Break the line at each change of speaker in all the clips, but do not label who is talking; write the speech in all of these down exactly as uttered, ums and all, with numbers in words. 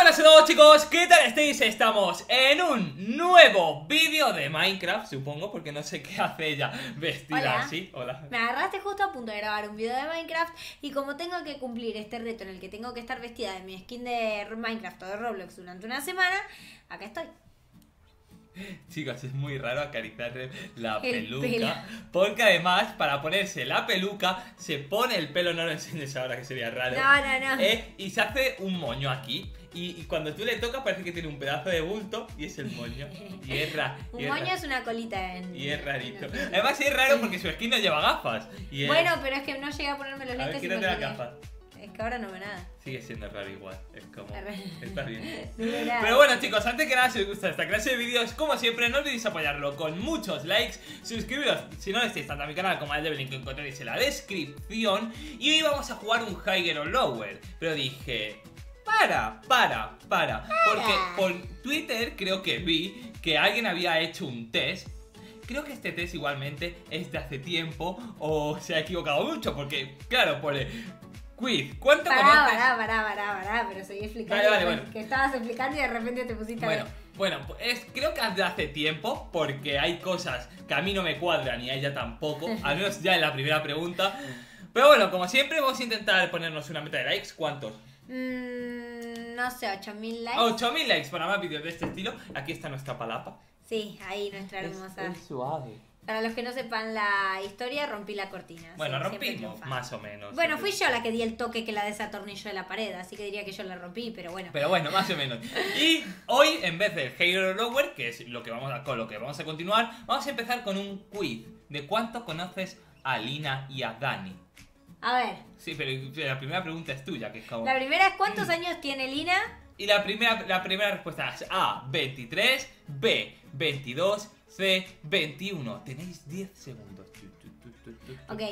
Buenas a todos, chicos, ¿qué tal estáis? Estamos en un nuevo vídeo de Minecraft, supongo, porque no sé qué hace ella vestida
Hola.
así. Hola.
Me agarraste justo a punto de grabar un video de Minecraft y como tengo que cumplir este reto en el que tengo que estar vestida de mi skin de Minecraft o de Roblox durante una semana, acá estoy.
Chicos, es muy raro acariciarle la
El
peluca
pelo.
porque además para ponerse la peluca se pone el pelo, no lo enseñes ahora que sería raro.
No, no, no.
eh, Y se hace un moño aquí y, y cuando tú le tocas parece que tiene un pedazo de bulto y es el moño. Y es raro.
Un moño es una colita en...
Y es rarito.
en-
Además es raro porque su skin no lleva gafas. Y es...
Bueno, pero es que no llegué a ponerme los
a ver,
lentes y
quítate
me
las
olvidé.
gafas.
Es que ahora no veo nada.
Sigue siendo raro igual, es como...
Arre.
Está bien.
No veo nada.
Pero bueno, chicos, antes que nada, si os gusta esta clase de vídeos, como siempre, no olvidéis apoyarlo con muchos likes, suscribiros si no estáis tanto a mi canal como al del link que encontraréis en la descripción. Y hoy vamos a jugar un Higher or Lower. Pero dije... Para, para, para. Porque por Twitter creo que vi que alguien había hecho un test. Creo que este test igualmente es de hace tiempo o se ha equivocado mucho porque, claro, pone quiz. ¿Cuánto
Pará,
conoces?
pará, pará, pará, pará, pero seguí explicando.
Vale, vale, bueno.
Que estabas explicando y de repente te pusiste
Bueno,
a ver.
bueno, es, creo que es de hace tiempo porque hay cosas que a mí no me cuadran y a ella tampoco, al menos ya en la primera pregunta. Pero bueno, como siempre vamos a intentar ponernos una meta de likes. ¿Cuántos?
Mm, no sé, ocho mil likes.
ocho mil likes para más vídeos de este estilo. Aquí está nuestra palapa.
Sí, ahí nuestra hermosa.
Es, es suave.
Para los que no sepan la historia, rompí la cortina.
Bueno,
Sí, siempre
rompimos,
triunfa.
más o menos.
Bueno, fui yo la que di el toque que la desatornilló de la pared, así que diría que yo la rompí, pero bueno.
Pero bueno, más o menos. Y hoy, en vez del Higher or Lower, que es lo que vamos a, con lo que vamos a continuar, vamos a empezar con un quiz de cuánto conoces a Lina y a Dani.
A ver,
Sí, pero la primera pregunta es tuya, que es como...
la primera es ¿cuántos años tiene Lina?
Y la primera, la primera respuesta es A, veintitrés, B, veintidós, C, veintiuno. Tenéis diez segundos.
Ok,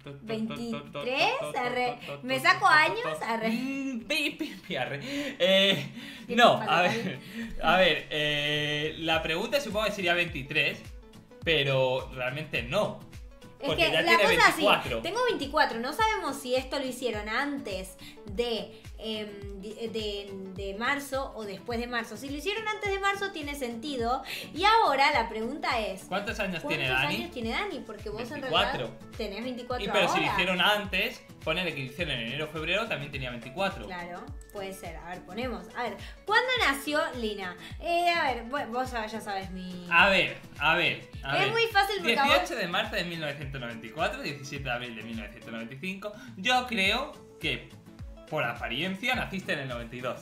veintitrés, arre. ¿Me saco años? Arre.
Mm, pi, pi, pi, arre. Eh,
Qué
no,
palo,
a ver, a ver, eh, la pregunta supongo que sería veintitrés, pero realmente no.
Es
Porque
que
ya
la
tiene
cosa es
veinticuatro.
así, tengo veinticuatro, no sabemos si esto lo hicieron antes de, em, de, de- de marzo o después de marzo. Si lo hicieron antes de marzo tiene sentido. Y ahora la pregunta es,
¿Cuántos años
¿cuántos
tiene Dani?
años tiene Dani? Porque vos
veinticuatro.
en realidad tenés veinticuatro
Y pero
ahora.
si lo hicieron antes, ponele que lo hicieron en enero o febrero, también tenía veinticuatro.
Claro, puede ser. A ver, ponemos. A ver, ¿cuándo nació Lina? Eh, a ver, bueno, vos ya sabes mi...
A ver, a ver, a
Es
ver.
muy fácil porque a vos-
dieciocho de marzo de mil novecientos noventa y cuatro, diecisiete de abril de mil novecientos noventa y cinco. Yo creo que por apariencia naciste en el noventa y dos.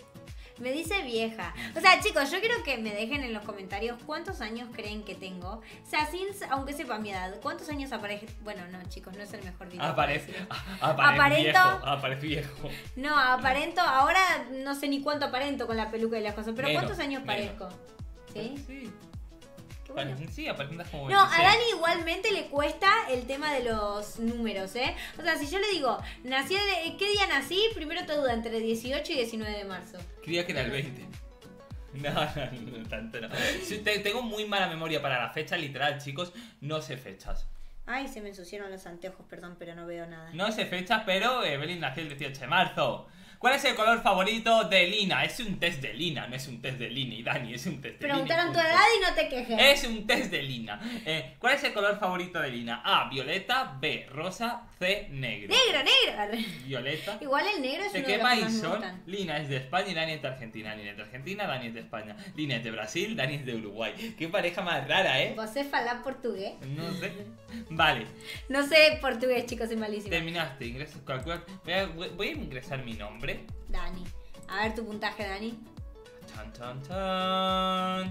Me dice vieja. O sea, chicos, yo quiero que me dejen en los comentarios cuántos años creen que tengo. O sea, sin, aunque sepa mi edad, ¿cuántos años aparece? Bueno, no, chicos, no es el mejor video. para
Aparece,
decirlo.
aparece
Aparento.
viejo, aparece viejo.
No, aparento, ahora no sé ni cuánto aparento con la peluca y las cosas, pero
Menos,
¿cuántos años
menos.
parezco? ¿Sí?
Sí,
Qué bueno.
Pare- sí, aparentas como
No, a
veintiséis.
Dani igualmente le cuesta el tema de los números, ¿eh? O sea, si yo le digo, nací de, ¿qué día nací? Primero te duda entre dieciocho y diecinueve de marzo.
Creía que era el veinte. No, no, no, tanto no. Sí, te- tengo muy mala memoria para la fecha, literal, chicos. No sé fechas.
Ay, se me ensuciaron los anteojos, perdón, pero no veo nada.
No sé fechas, pero Evelyn nació el dieciocho de marzo. ¿Cuál es el color favorito de Lina? Es un test de Lina, no es un test de Lina y Dani, es un test de Lina.
Preguntaron
y
tu
punto.
edad y no te quejes.
Es un test de Lina. Eh, ¿Cuál es el color favorito de Lina? A, violeta, B, rosa, C, negro.
Negro, negro. Arre.
Violeta.
Igual el negro es
¿De
uno
qué
de los que más
país
me
son?
gustan.
Lina es de España y Dani es de Argentina. Lina es de Argentina, Dani es de España. Lina es de Brasil, Dani es de Uruguay. Qué pareja más rara, ¿eh?
¿Vos sé falar portugués?
No sé. Vale,
No sé portugués, chicos, soy malísima.
terminaste. Ingresas, calcular. Voy a, voy a ingresar mi nombre.
Dani. A ver tu puntaje, Dani.
Tan, tan, tan.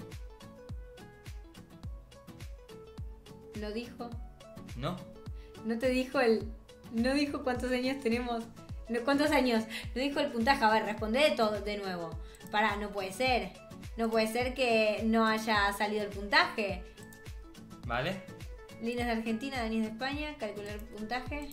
¿Lo dijo?
No.
¿No te dijo el... no dijo cuántos años tenemos? No, ¿cuántos años? No dijo el puntaje. A ver, responde de todo de nuevo. Pará, no puede ser. No puede ser que no haya salido el puntaje.
¿Vale?
Lina es de Argentina, Dani es de España. Calcular el puntaje.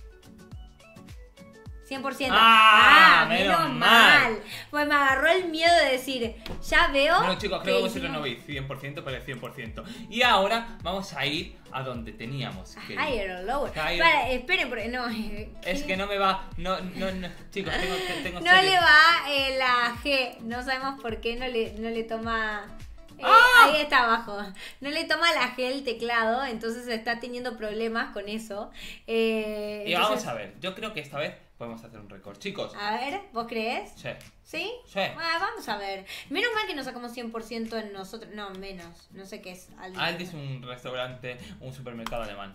cien por ciento.
¡Ah! Menos mal.
Pues me agarró el miedo de decir, ya veo.
Bueno, chicos, creo que vosotros
hicimos
no veis cien por ciento, pero es cien por ciento. Y ahora vamos a ir a donde teníamos que ir.
Higher or lower.
Higher.
Para, esperen, porque no.
Es que no me va. No, no, no. Chicos, tengo, tengo
No
serio-
le va eh, la G. qué, no sabemos por qué no le, no le toma... Eh,
¡Ah!
Ahí está abajo. No le toma la G el teclado, entonces está teniendo problemas con eso. Eh,
Y
entonces-
vamos a ver, yo creo que esta vez podemos hacer un récord. Chicos,
A ver, ¿vos crees?
sí,
¿Sí?
sí.
Ah, vamos a ver. Menos mal que nos sacamos cien por ciento en nosotros. No, menos. No sé qué es. Aldi.
Aldi es un restaurante, un supermercado alemán.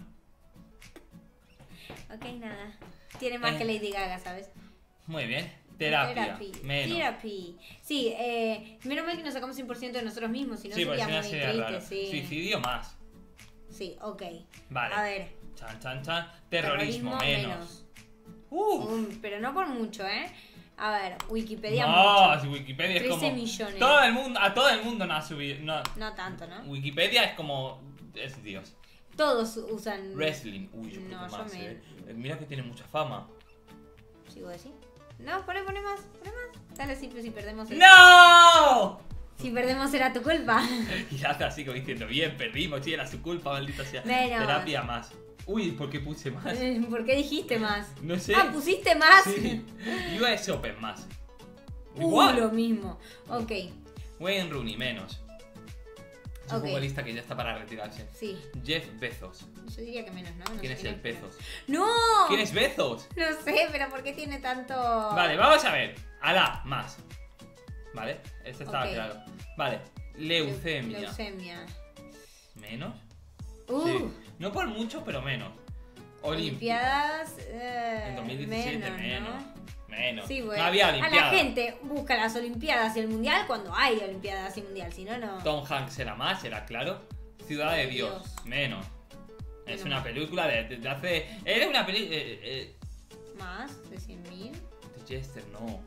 Ok, nada. Tiene más
Eh.
que Lady Gaga, ¿sabes?
Muy bien. Terapia.
Therapy.
Menos.
Therapy. Sí, eh, menos mal que nos sacamos cien por ciento de nosotros mismos, si no
Sí, porque
sería
si no
muy
sería
triste.
raro.
Sí.
Suicidio más.
Sí, ok.
Vale.
A ver.
Chan, chan, chan. Terrorismo, menos. Uf.
Um, pero no por mucho, ¿eh? A ver, Wikipedia
No,
mucho.
Wikipedia es
trece
como.
millones.
Todo el mundo, a todo el mundo no ha subido. No.
No tanto, ¿no?
Wikipedia es como. Es Dios.
Todos usan.
Wrestling. Uy, yo creo
No,
que
yo
más,
me-
eh. Eh, Mira que tiene mucha fama.
¿Sí vos decís? No, poné, poné más, poné más. Dale, sí, pero si perdemos. el-
¡No!
Si perdemos será tu culpa.
Y hace así como diciendo, bien, perdimos, sí, era su culpa, maldita sea.
Menos.
Terapia más. Uy, ¿por qué puse más?
¿Por qué dijiste más?
No sé.
Ah, pusiste más.
Sí. U S Open más.
Uh,
Igual.
lo mismo. Ok,
Wayne Rooney menos. Es un
Ok.
futbolista que ya está para retirarse.
sí.
Jeff Bezos.
Yo diría que menos, ¿no? No
¿Quién
sé
es
quién
el Bezos?
¡No!
¿Quién es Bezos?
No sé, pero ¿por qué tiene tanto...?
Vale, vamos a ver. Alá, más. Vale, este estaba
Ok.
claro. Vale, leucemia.
Leucemia.
¿Menos?
Uh,
Sí. No por mucho, pero menos. Olimpia.
Olimpiadas... eh,
En dos mil diecisiete, menos.
¿no?
Menos.
Sí, bueno.
No había
A
Olimpiada.
la gente busca las Olimpiadas y el Mundial cuando hay Olimpiadas y Mundial, si no, no.
Tom Hanks era más, era claro. Ciudad de Dios,
Dios.
menos. Es
Menos
una
mal.
película de, de- de hace. Era una película. Eh, eh,
Más de cien mil.
de Chester, no.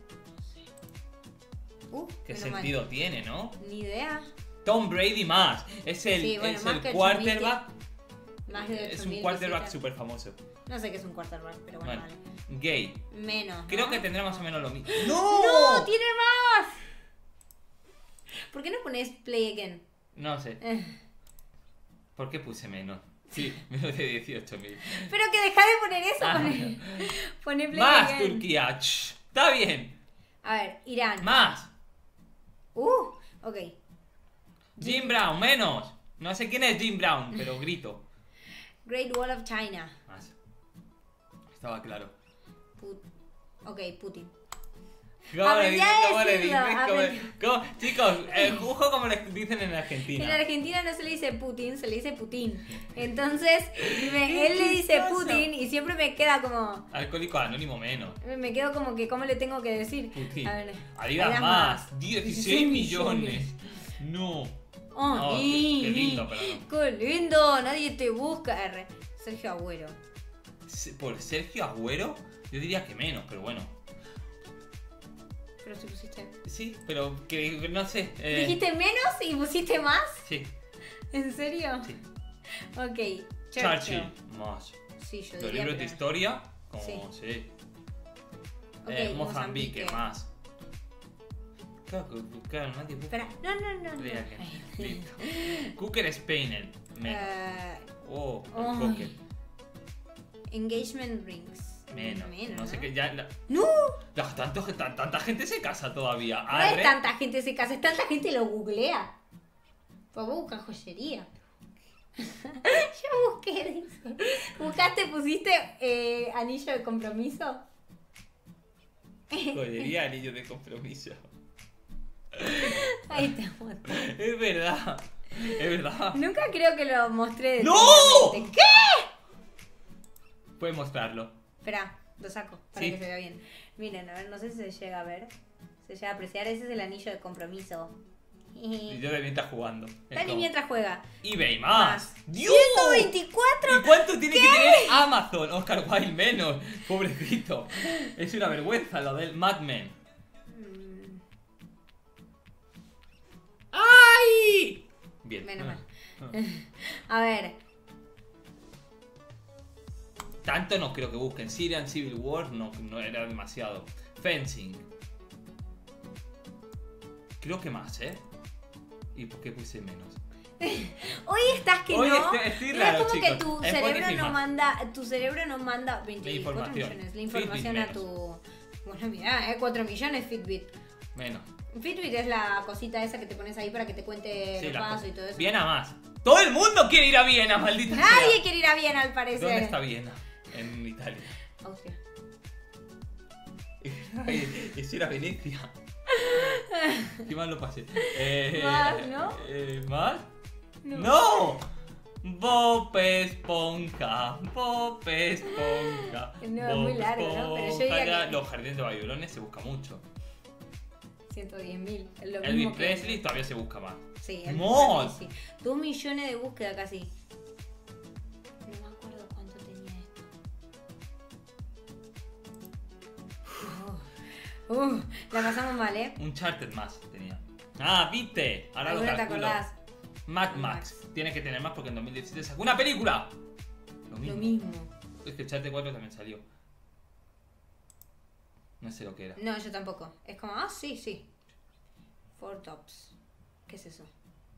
Uh,
¿Qué
menos mal.
sentido tiene, no?
Ni idea.
Tom Brady más. Es el,
Sí, bueno,
es
más
el
que
quarterback.
Más de
Es
ocho
un
mil
quarterback
visitas.
súper famoso.
No sé qué es un quarterback, pero bueno,
Bueno,
vale.
gay.
Menos.
Creo
¿no?
que tendrá más o menos lo mismo.
¡No!
¡No!
¡Tiene más! ¿Por qué no pones play again?
No sé.
Eh,
¿Por qué puse menos? Sí, menos de dieciocho mil.
Pero que deja de poner eso.
Ah.
Poné, poné play
Más
again.
Turquía. Ch, está bien.
A ver, Irán.
Más.
Uh, ok.
Jim Brown, menos. No sé quién es Jim Brown, pero grito.
Great Wall of China.
Más. Estaba claro.
Put- ok, Putin.
¿Cómo le
Aprendí
dices?
a
¿Cómo le
decirlo,
dices? ¿Cómo le-
aprendí.
cómo- Chicos, eh, ojo como le dicen en
En
Argentina.
Argentina no se le dice Putin, se le dice Putin. Entonces, me- él le dice
chistoso.
Putin y siempre me queda como.
Alcohólico anónimo menos.
Me quedo como que, ¿cómo le tengo que decir?
Putin.
A ver,
Adidas más. dieciséis millones. No.
Oh,
No, qué-
y-
qué lindo, pero no.
Qué lindo, nadie te busca. R. Sergio Agüero.
Se- Por Sergio Agüero, yo diría que menos, pero bueno.
Pero si pusiste.
Sí, pero que no sé. eh,
¿Dijiste menos y pusiste más?
Sí,
¿En serio?
sí.
Ok.
Churchill, más.
Sí, yo
Los
diría.
libros de
pero-
historia, como
Sí.
sí.
Ok,
Eh, Mozambique,
Mozambique.
más. Claro, que- claro, nadie busca.
Espera, no, no, no. no.
Creía que- Listo. Cooker Spainel, menos.
Eh,
Oh, el
Ay.
póker,
engagement rings.
menos.
Menos,
No sé qué, ya. la-
¡No!
la- tanto- tan- tanta gente se casa todavía.
No es
Arre.
tanta gente se casa, es tanta gente lo googlea. Pues vos buscas joyería. Yo busqué, dice. ¿Buscaste, pusiste eh, anillo de compromiso?
Joyería, anillo de compromiso.
Ahí te muestro.
Es verdad. Es verdad.
Nunca creo que lo mostré
¡No!
detenidamente. ¿Qué?
Puedes mostrarlo.
Espera, lo saco para
Sí.
que se vea bien. Miren, a ver, no sé si se llega a ver. Se llega a apreciar, ese es el anillo de compromiso.
Y yo de mientras jugando. Es
Dani
como,
mientras juega.
eBay más.
Más.
¡Dios!
ciento veinticuatro.
¿Y cuánto tiene que tener Amazon? Oscar Wilde menos. Pobrecito. Es una vergüenza lo del Mad Men.
Mm,
¡Ay! Bien.
Menos mal.
Ah.
A ver,
Tanto no creo que busquen. Syrian Civil War no, no era demasiado. Fencing. Creo que más, ¿eh? ¿Y por qué puse menos?
hoy estás que
Hoy
no.
estoy- estoy
Es
raro,
como que
chicos.
tu
Es
cerebro
Spotify
no
más.
manda, tu cerebro no manda veinticuatro
información.
millones, la información
Fitbit
a tu. Bueno, mira, eh, cuatro millones Fitbit.
Menos.
Fitbit es la cosita esa que te pones ahí para que te cuente
Sí,
los
la
pasos
co-
y todo eso.
Viena más. Todo el mundo quiere ir a Viena, maldita
Nadie
sea.
quiere ir a Viena, al parecer.
¿Dónde está Viena? En Italia.
Austria.
Es ir a Venecia. Qué mal lo pasé. Eh,
Más, ¿no?
Eh, ¿Más?
No.
¡No! Bob Esponja, Bob Esponja.
No, es muy
Bob
largo, ¿no? Pero yo
Esponja.
diría
Ya
que-
Los jardines de Babilonia se busca mucho.
ciento diez mil. Es lo
Elvis
mismo que-
Presley todavía se busca más.
Sí, el
¡Mod!
sí. Dos millones de búsqueda casi. No me acuerdo cuánto tenía esto. Uh, uh, la pasamos mal, ¿eh?
Un charter más tenía. Ah, viste. Ahora lo
¿Alguna te
calculo.
acordás?
Mad Max. Tiene que tener más porque en dos mil diecisiete sacó una película. Lo mismo.
Lo mismo.
Es que el Charter cuatro también salió. No sé lo que era.
No, yo tampoco. Es como, ah, sí, sí. Four Tops. ¿Qué es eso?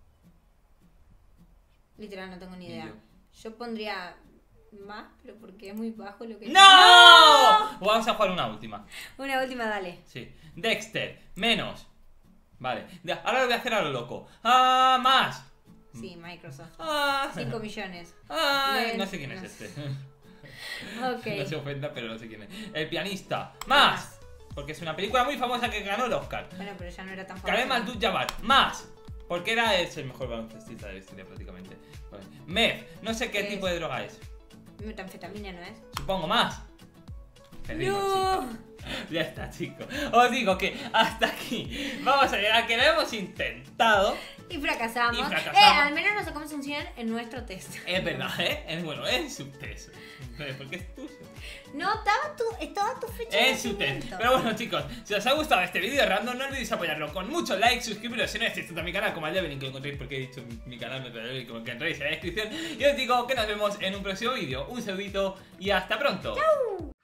Literal, no tengo ni idea.
Video.
Yo pondría más, pero porque es muy bajo lo que...
¡No! Vamos a jugar una última.
Una última, dale.
Sí. Dexter. Menos. Vale. De- Ahora lo voy a hacer a lo loco. Ah, más.
Sí, Microsoft.
Ah.
cinco millones.
Ay,
Len-
no sé quién es
no.
este.
Ok.
No se ofenda, pero no sé quién es. El pianista. Más. Porque es una película muy famosa que ganó el Oscar.
Bueno, pero ya no era tan famoso.
Kareem Abdul-Jabbar. Más. Porque era es el mejor baloncestista de la historia prácticamente. Vale. Meth. No sé qué
Es-
tipo de droga es.
Metanfetamina, ¿no es?
Supongo más. Perdimos,
No.
chicos. Ya está, chicos. Os digo que hasta aquí vamos a llegar, que lo hemos intentado.
Y fracasamos.
Y fracasamos.
Eh, al menos nos sacamos un cien en nuestro test.
Es verdad, ¿eh? Es bueno, es su test. Porque es tuyo.
No, estaba tu, estaba tu fecha de
Es su test.
nacimiento.
Pero bueno, chicos, si os ha gustado este vídeo random, no olvidéis apoyarlo con muchos likes, suscribiros si no estáis a mi canal, como el Develin, que lo encontréis porque he dicho mi, mi canal, no te lo encontréis en la descripción. Y os digo que nos vemos en un próximo vídeo. Un saludito y hasta pronto.
¡Chau!